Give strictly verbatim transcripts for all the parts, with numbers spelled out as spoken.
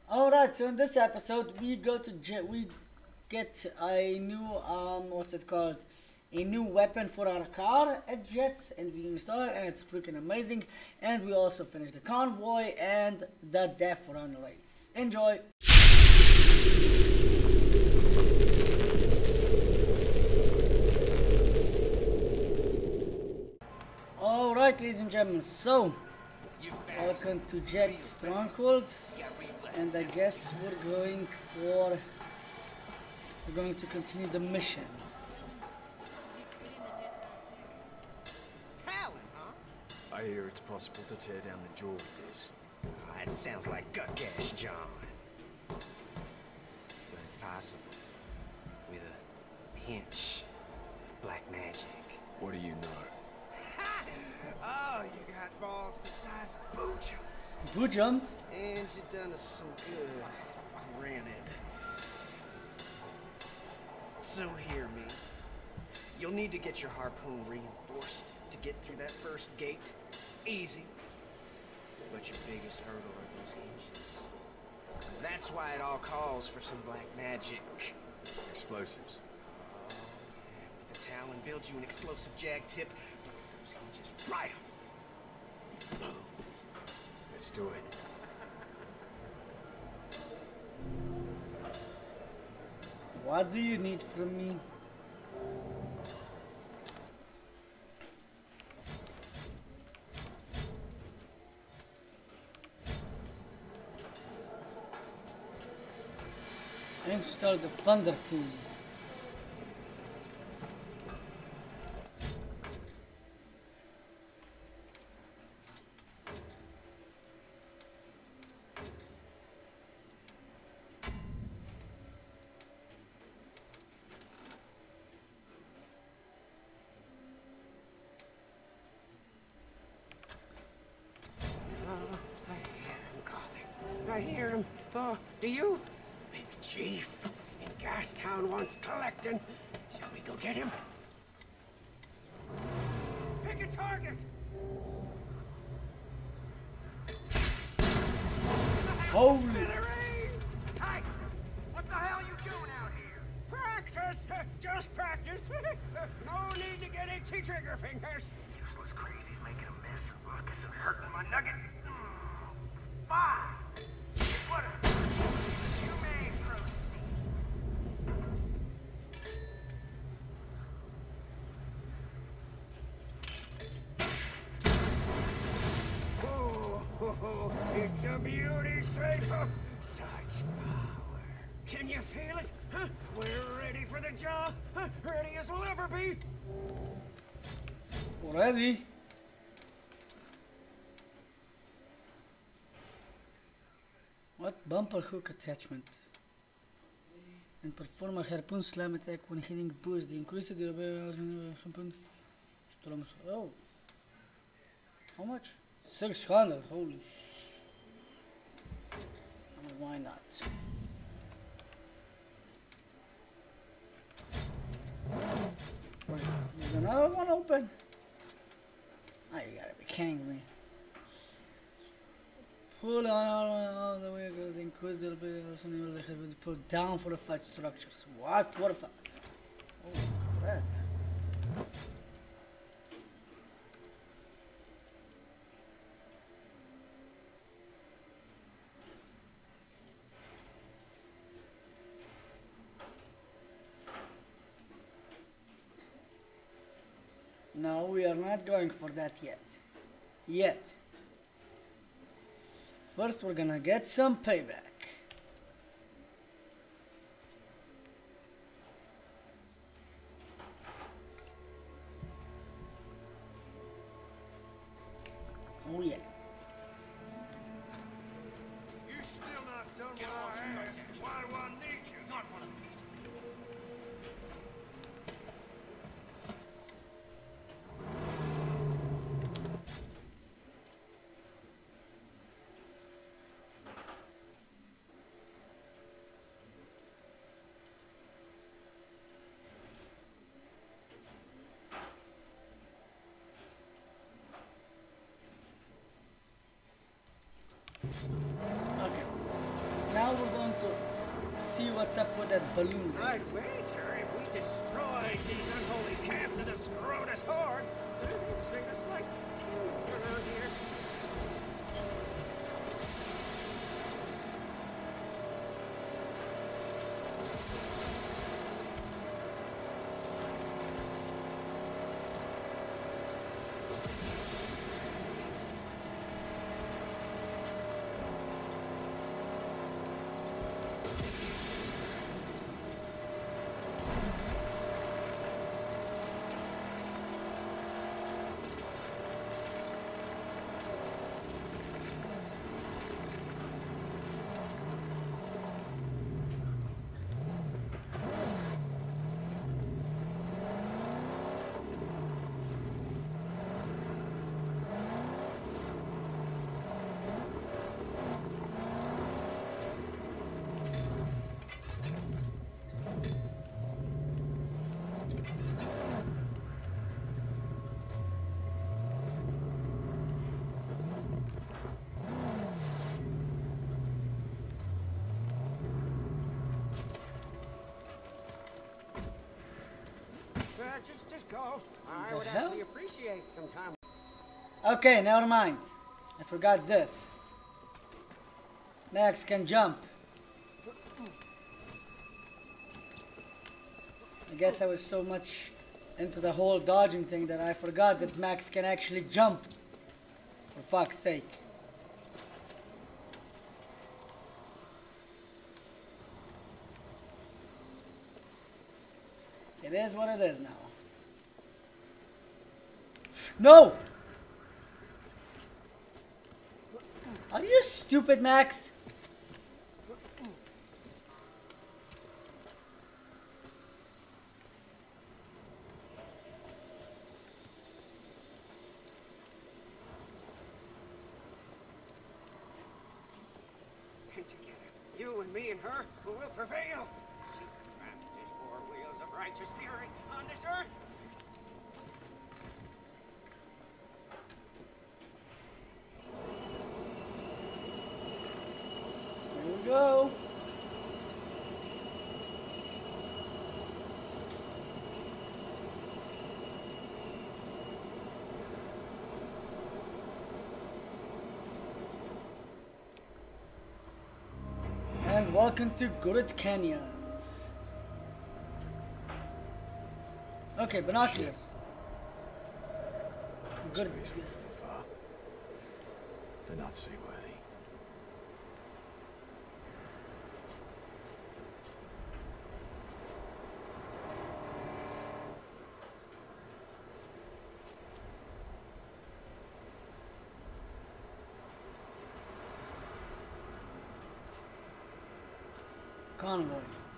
Alright, so in this episode we go to jet we get a new um what's it called? A new weapon for our car at Jets, and we install it, and it's freaking amazing. And we also finish the convoy and the death run race. Enjoy! Alright, ladies and gentlemen, so welcome to Jet's Stronghold, and I guess we're going for we're going to continue the mission. I hear it's possible to tear down the jaw with this. Oh, that sounds like gut gash, John. But it's possible. With a pinch of black magic. What do you know? Oh, you got balls the size of boot jumps. Boot jumps? And you done us some good. Granted. So hear me. You'll need to get your harpoon reinforced to get through that first gate. Easy. But your biggest hurdle are those hinges. That's why it all calls for some black magic. Explosives. Oh, yeah. With the Talon, build you an explosive jag tip. Those hinges right off. Boom. Let's do it. What do you need from me? Install the thunder pool. I hear him. Oh, do you? Big Chief in Gastown wants collecting. Shall we go get him? Pick a target! Holy! Smithereens! Hey! What the hell are you doing out here? Practice! Just practice! No need to get itchy trigger fingers. Useless crazies making a mess of ruckus and hurting my nugget. Mm. Five! What a... You may proceed. Oh, oh, oh, it's a beauty sight. Oh, such power. Can you feel it? Huh? We're ready for the job. Huh? Ready as we'll ever be. Ready? What? Bumper hook attachment. And perform a harpoon slam attack when hitting boost. The increase the harpoon. Oh. How much? six hundred. Holy sh. Oh, why not? Wait, is another one open? Oh, you gotta be kidding me. Pull on all the way across the increase the bit also enables the head to pull down for the fight structures. What? What if I... Oh, crap. No, we are not going for that yet. Yet. First, we're gonna get some payback. Oh yeah. You still not done with I asked. Why do I need you? Not one of these. now we're going to see what's up with that balloon. there. I'd wager if we destroyed these unholy camps of the Scrotus hordes, they'd treat us like kings around here. Uh, just, just go. I The would hell? actually appreciate some time. Okay, never mind. I forgot this. Max can jump. I guess I was so much into the whole dodging thing that I forgot that Max can actually jump. For fuck's sake. It is what it is now. No! Are you stupid, Max? And together, you and me and her, who will prevail. She crafted these four wheels of righteous fury on this earth. Here we go. And welcome to Good Canyons. Okay, binoculars. Good. Looks peaceful from afar, but not seaworthy. Convoy.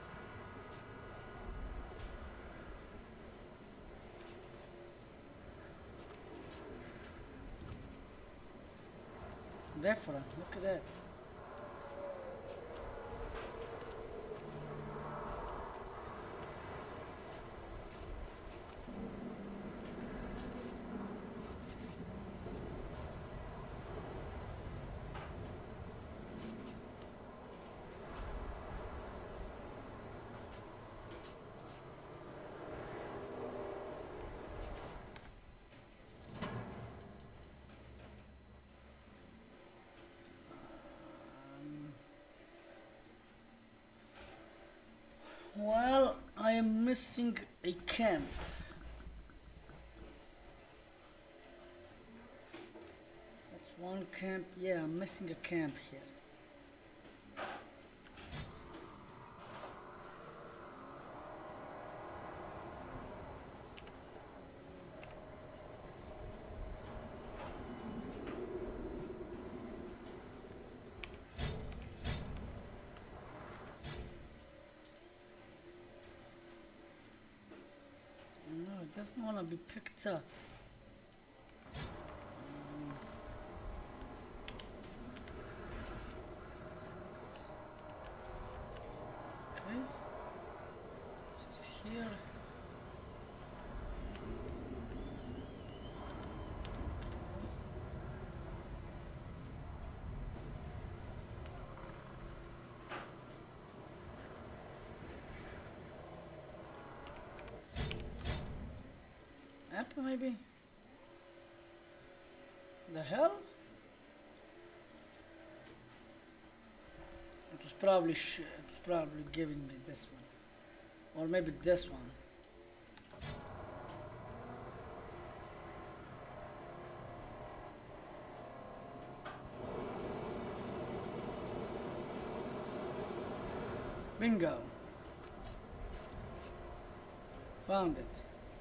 Different, look at that. Well, I am missing a camp. That's one camp. Yeah, I'm missing a camp here. No, it doesn't want to be picked up. Um, okay. Just here. maybe? The hell? It was probably sh it was probably giving me this one, or maybe this one. Bingo. Found it.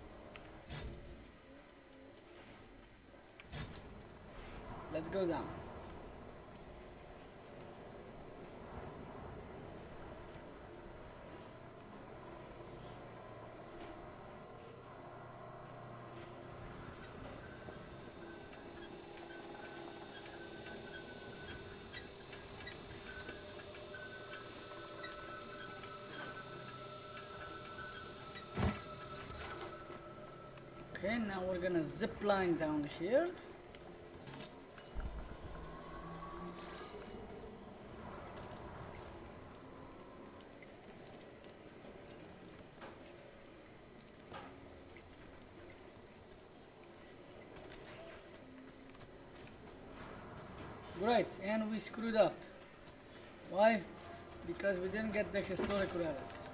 Let's go down. Okay, now we're gonna zip line down here. Great, and we screwed up. Why? Because we didn't get the historic relic.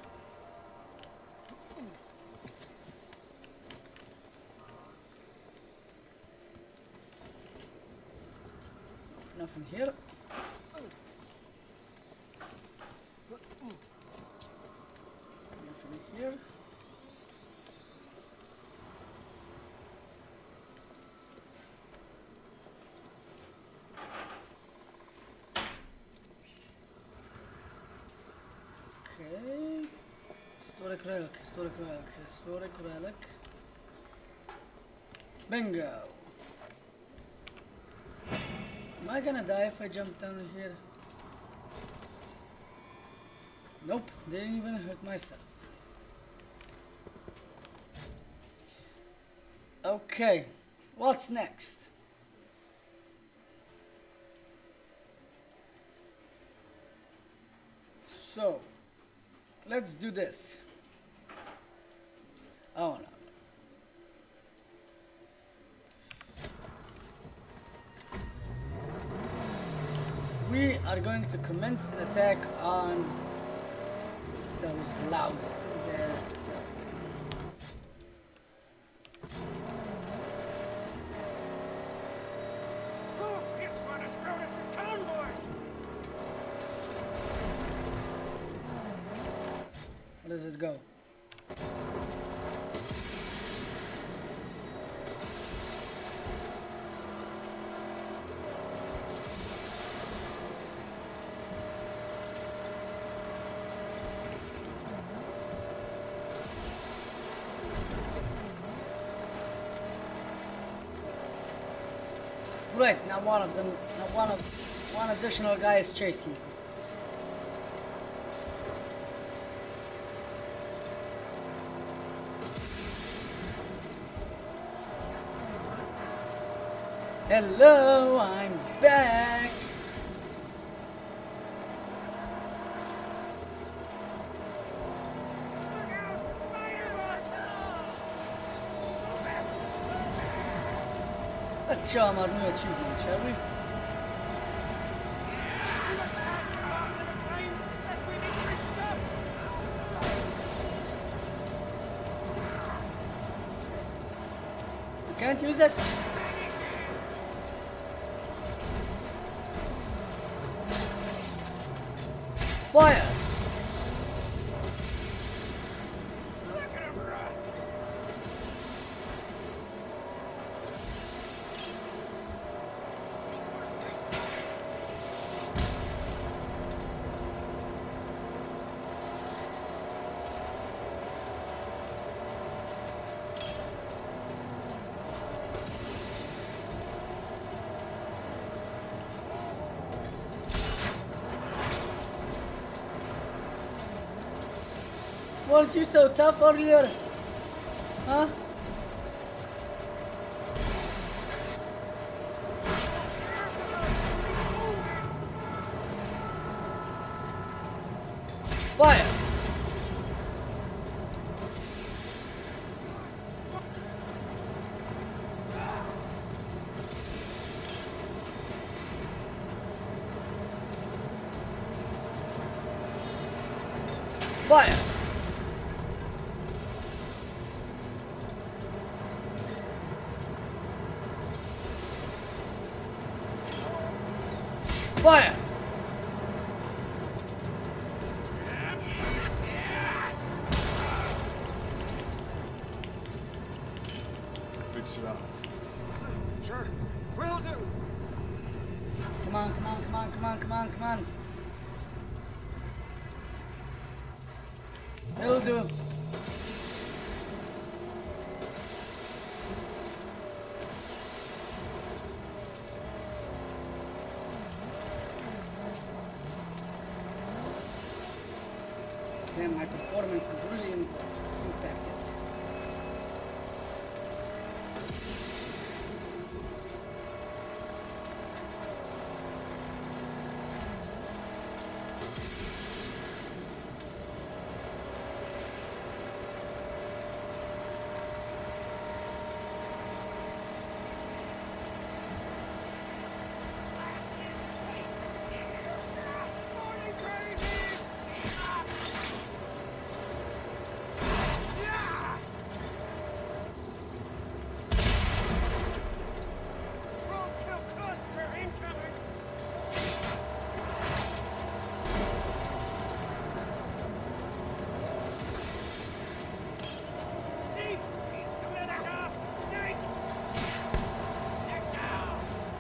Nothing here. Nothing here. Okay. Historic relic, historic relic, historic relic. Bingo. Am I gonna die if I jump down here? Nope, didn't even hurt myself. Okay, what's next? So, let's do this. Oh no. We are going to commence an attack on those louts there. Oh, it's one of Scrotus's convoys! Where does it go? Right, now one of them, now one of, one additional guy is chasing. Hello, I'm back. Let's show him our new achievement, shall we? You can't use it? Fire! Weren't you so tough earlier? Huh? Fire! Fire! Fire! Fix it up. Sure, will do. Come on, come on, come on, come on, come on, come on. It'll do. Damn, my performance is really im- impacted. Morning, crazy! Yeah! Roadkill cluster incoming! See? He's slithers off! Snake! They're down!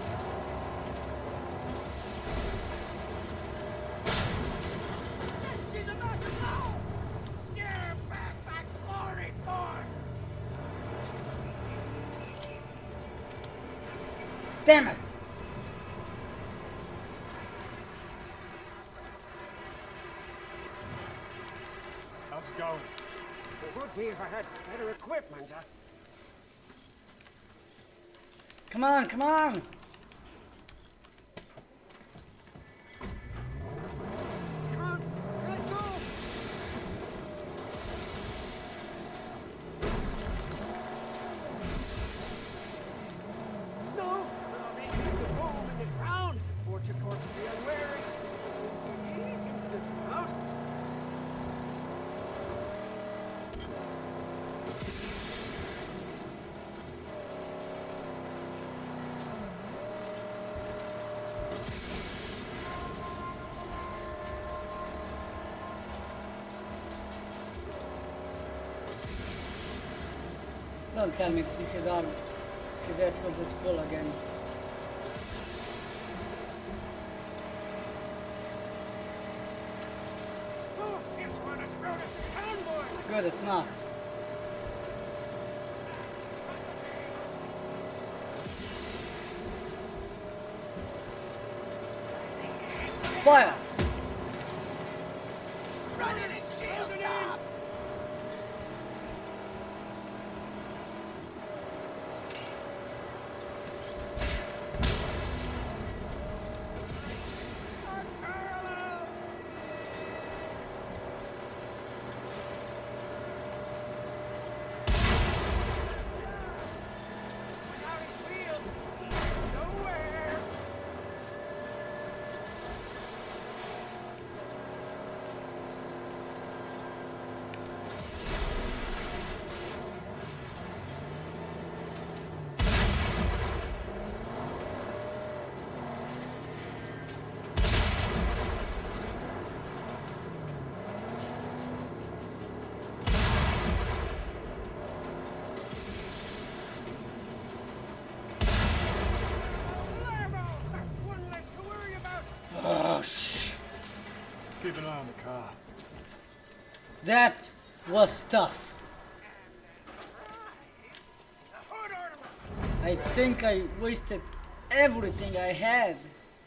She's about to blow! You're back by glory force! Damn it! How's it going? It would be if I had better equipment. Uh, Come on, come on! come on, let's go! No! Well, they hit the boom in the ground. Fortune court to be unwary. You can sniff them out. Don't tell me his arm, his escort is full again. Oh, it's one of Scrotus's convoys! Good, it's not. Fire! Running at shield top! Without his wheels, nowhere! Lambo! One less to worry about! Oh, shh. Keep an eye on the car. That was tough. The hood ornament! I think I wasted everything I had.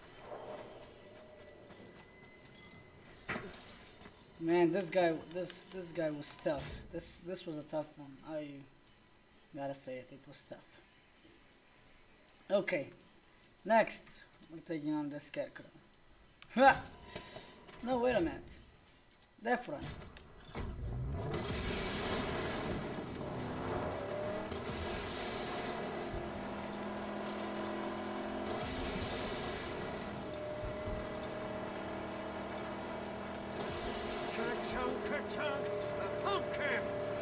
Man, this guy, this this guy was tough. This this was a tough one. I gotta say it. It was tough. Okay, next we're taking on the scarecrow. Ha! No, wait a minute. Left run. Can't Tunk-a-tunk, a pumpkin!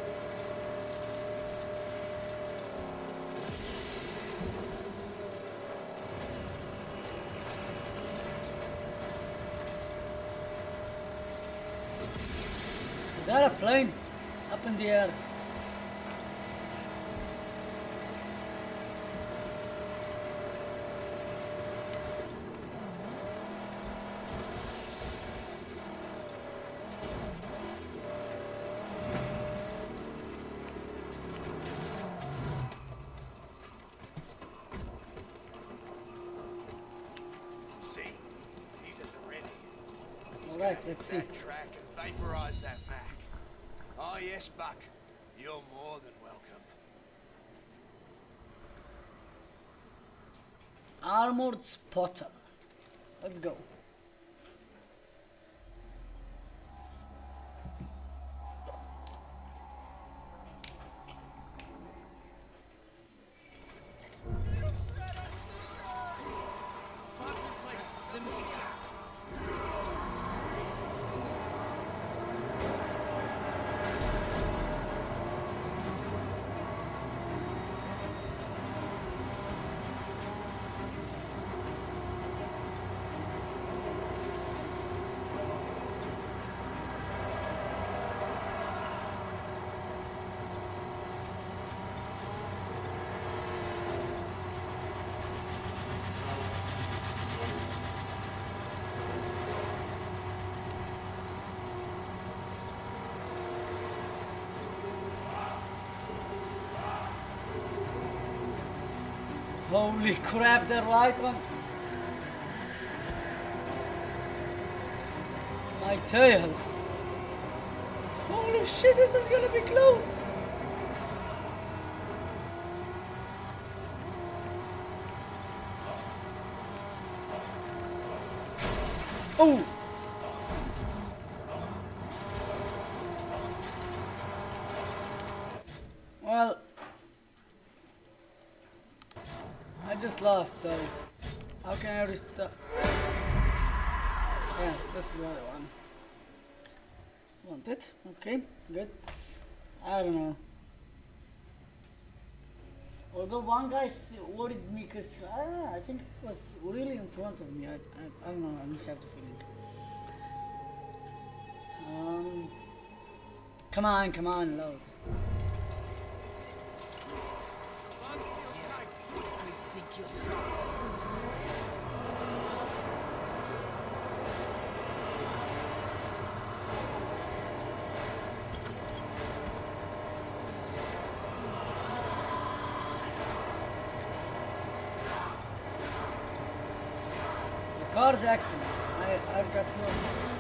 Is that a plane? Up in the air. See, he's at the ready. He's Alright, gonna let's hit see. that track and vaporize that Mac. Oh yes, Buck. You're more than welcome. Armored spotter. Let's go. Holy crap, they're right one. My tail. Holy shit, this is gonna be close. Oh! Well, I just lost, so how can I restart? Yeah, this is what I want. Want it? Okay, good. I don't know. Although one guy s- worried me because ah, I think it was really in front of me. I, I, I don't know, I don't have the feeling. Um, come on, come on, load. The car's excellent. I, I've got no.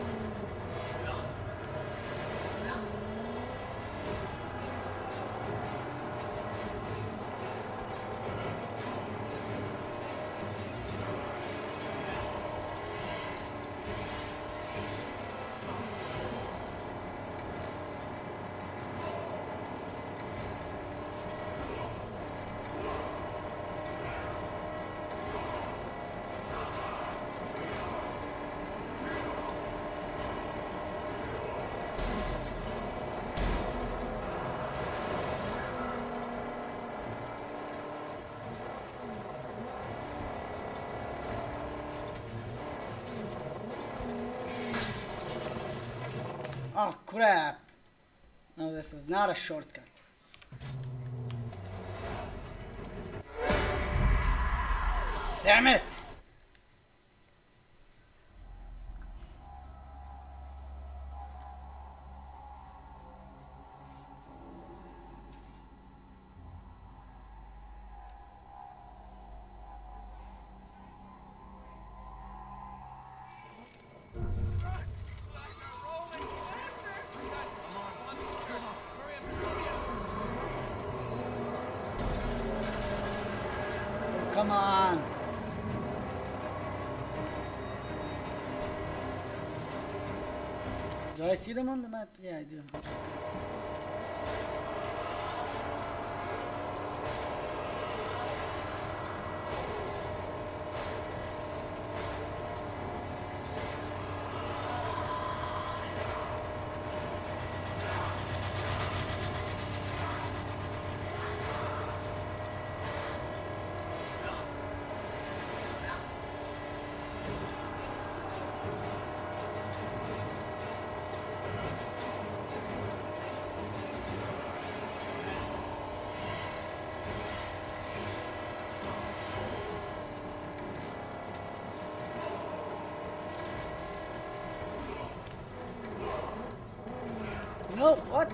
Oh crap! No, this is not a shortcut. Damn it! Come on! Do I see them on the map? Yeah, I do. No, what?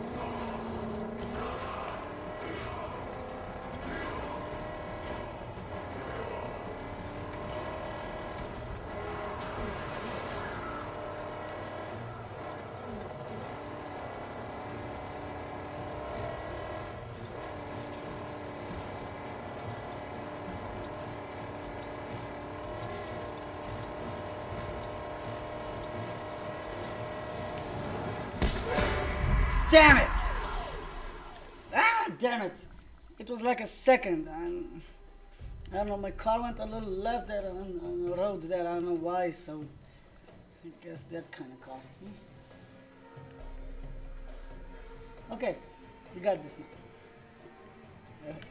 Damn it! Ah, damn it! It was like a second, and I don't know, my car went a little left there on, on the road there, I don't know why, so I guess that kind of cost me. Okay, we got this now. Yeah.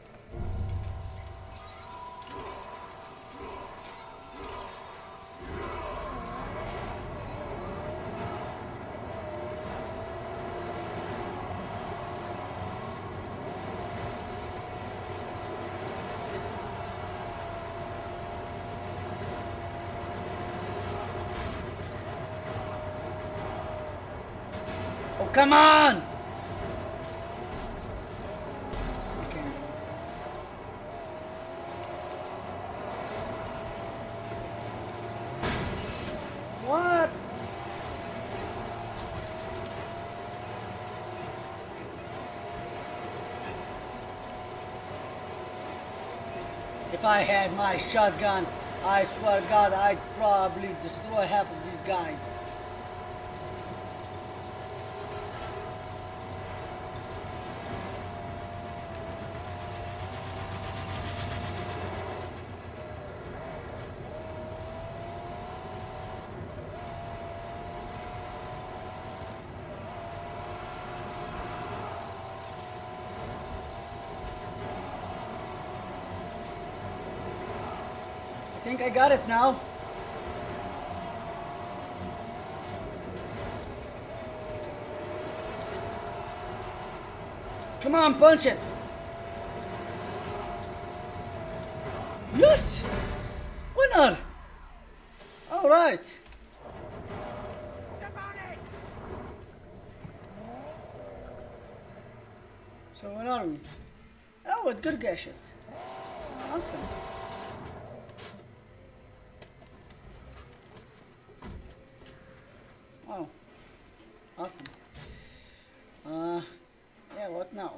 Oh, come on! What? If I had my shotgun, I swear to God, I'd probably destroy half of these guys. I think I got it now. Come on, punch it. Yes! Winner! All right. So where are we? Oh, at good gashes. Awesome. Wow, awesome. Uh, yeah, what now?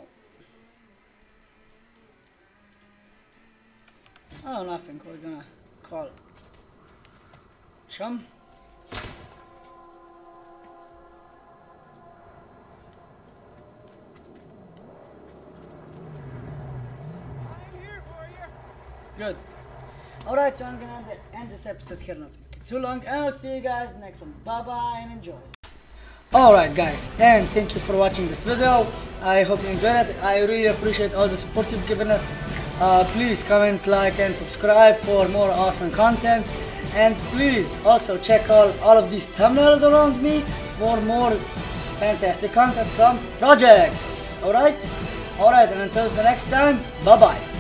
Oh, nothing. We're gonna call Chum. I'm here for you. Good. Alright, so I'm gonna end this episode here, not make it too long, and I'll see you guys in the next one. Bye bye and enjoy. Alright guys, and thank you for watching this video. I hope you enjoyed it. I really appreciate all the support you've given us. Uh, please comment, like and subscribe for more awesome content. And please also check out all of these thumbnails around me for more fantastic content from projects. Alright? Alright, and until the next time, bye bye.